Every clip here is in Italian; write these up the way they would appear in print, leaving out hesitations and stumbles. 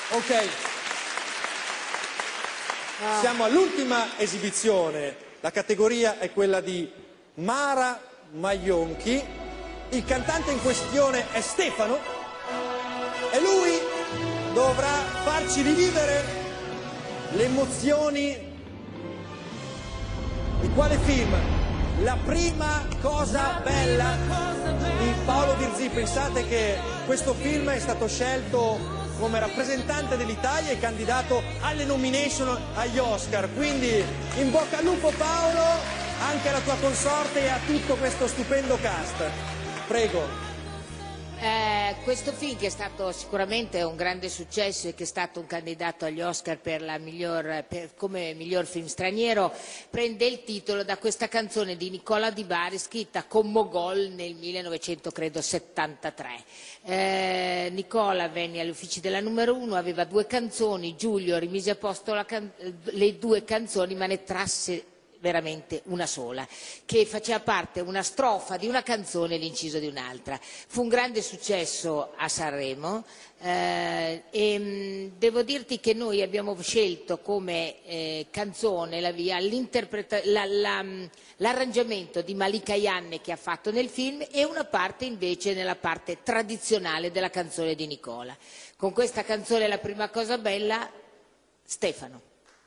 Ok. Siamo all'ultima esibizione. La categoria è quella di Mara Maionchi. Il cantante in questione è Stefano e lui dovrà farci rivivere le emozioni di quale film? La prima cosa bella di Paolo Virzì. Pensate che questo film è stato scelto come rappresentante dell'Italia e candidato alle nomination agli Oscar. Quindi in bocca al lupo Paolo, anche alla tua consorte e a tutto questo stupendo cast. Prego. Questo film, che è stato sicuramente un grande successo e che è stato un candidato agli Oscar come miglior film straniero, prende il titolo da questa canzone di Nicola Di Bari scritta con Mogol nel 1973. Nicola venne agli uffici della Numero 1, aveva 2 canzoni, Giulio rimise a posto le 2 canzoni ma ne trasse veramente una sola, che faceva parte una strofa di una canzone e l'inciso di un'altra. Fu un grande successo a Sanremo e devo dirti che noi abbiamo scelto come canzone l'arrangiamento di Malika Yanne che ha fatto nel film e una parte invece nella parte tradizionale della canzone di Nicola. Con questa canzone La prima cosa bella, Stefano.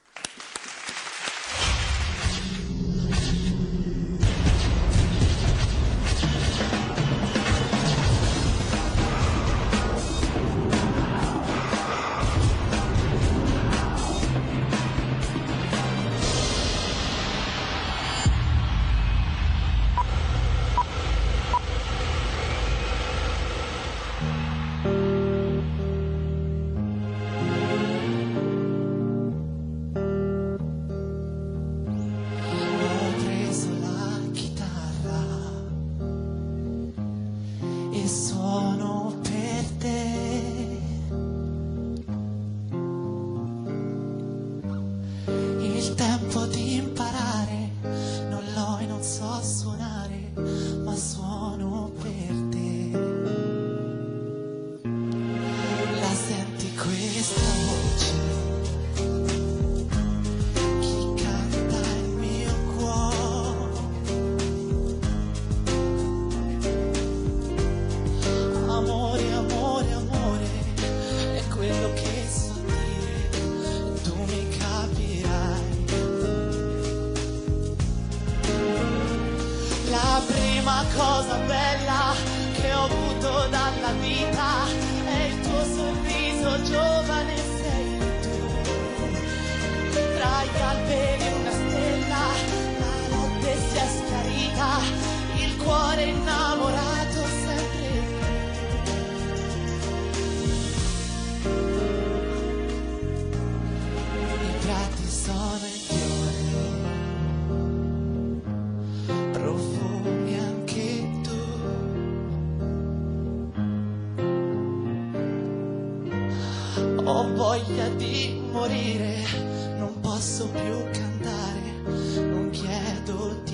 Suono per te, il tempo di imparare non l'ho e non so suonare, ma suono per te. La senti questa voce? Chi canta il mio cuore? Amore, amore, amore, è quello che so dire, tu mi capirai. La prima cosa bella che ho avuto dalla vita è il tuo sorriso, giovane sei tu. Tra gli alberi una stella, la notte si è schiarita, il cuore innamorato sempre. Sono i fiori, profumi anche tu. Ho voglia di morire, non posso più cantare, non chiedo